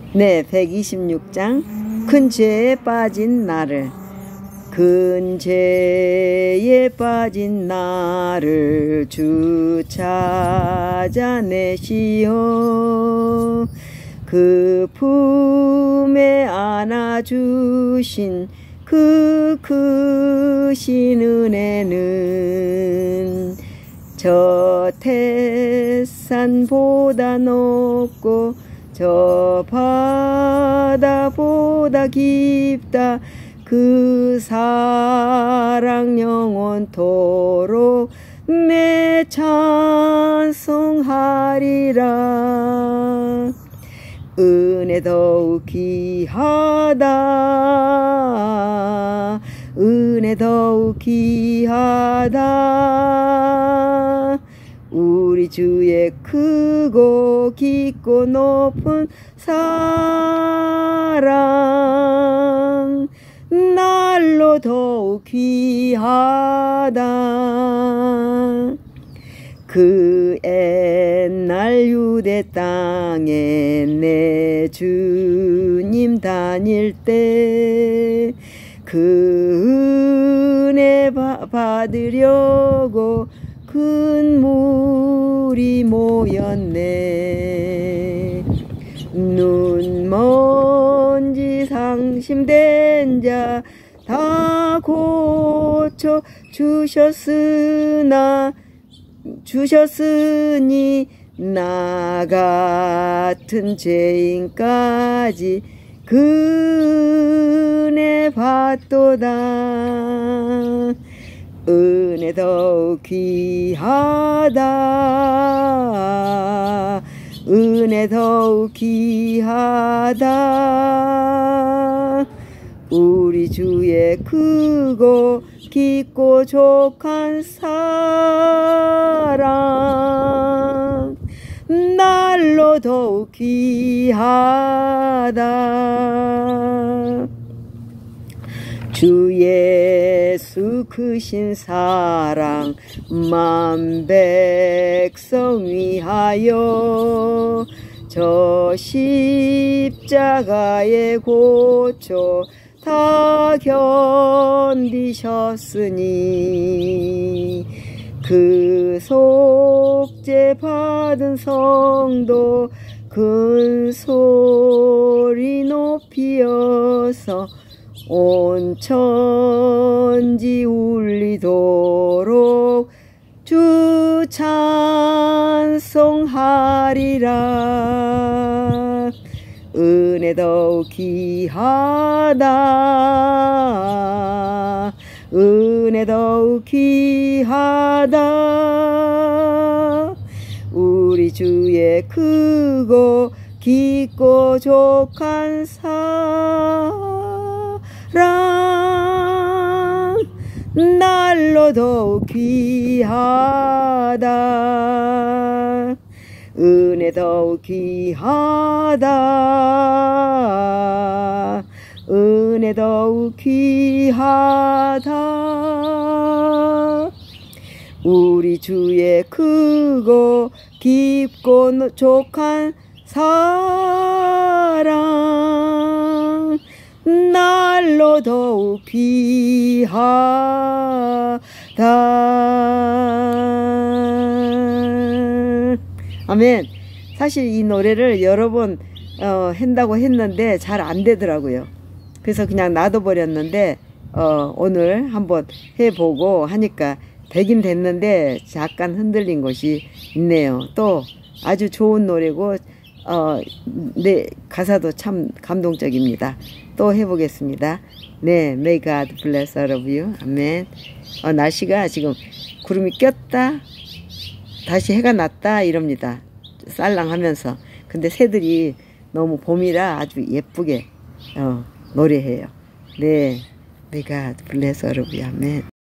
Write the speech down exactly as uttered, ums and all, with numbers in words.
네, 백이십육 장 큰 죄에 빠진 나를. 큰 죄에 빠진 나를 주 찾아내시어 그 품에 안아주신 그 크신 은혜는 저 태산보다 높고 저 바다보다 깊다. 그 사랑 영원토록 내 찬송하리라. 은혜 더욱 귀하다. 은혜 더욱 귀하다. 우리 주의 크고 깊고 높은 사랑 날로 더욱 귀하다. 그 옛날 유대 땅에 내 주님 다닐 때 그 은혜 받으려고 큰 물이 모였네. 눈먼지 상심된 자 다 고쳐 주셨으나 주셨으니 나 같은 죄인까지 그 은혜 받도다. 은혜 더욱 귀하다. 은혜 더욱 귀하다. 우리 주의 크고 깊고 족한 사랑 날로 더욱 귀하다. 주 예수 크신 사랑 만 백성 위하여 저 십자가의 고초 다 견디셨으니 그 속죄 받은 성도 큰 소리 높이어서 온 천지 울리도록 주 찬송하리라. 은혜 더욱 귀하다. 은혜 더욱 귀하다. 우리 주의 크고 깊고 족한 사랑 날로 더욱 귀하다. 은혜 더욱 귀하다. 은혜 더욱 귀하다. 우리 주의 크고 깊고 족한 사랑 날로 더욱 귀하다. 아멘. 사실 이 노래를 여러 번 어, 한다고 했는데 잘 안 되더라고요. 그래서 그냥 놔둬버렸는데 어, 오늘 한번 해보고 하니까 되긴 됐는데 약간 흔들린 것이 있네요. 또 아주 좋은 노래고 어, 네, 가사도 참 감동적입니다. 또 해보겠습니다. 네, May God bless all of you. 아멘. 어, 날씨가 지금 구름이 꼈다 다시 해가 났다 이럽니다. 쌀랑하면서. 근데 새들이 너무 봄이라 아주 예쁘게 어, 노래해요. 네, May God bless all of you. 아멘.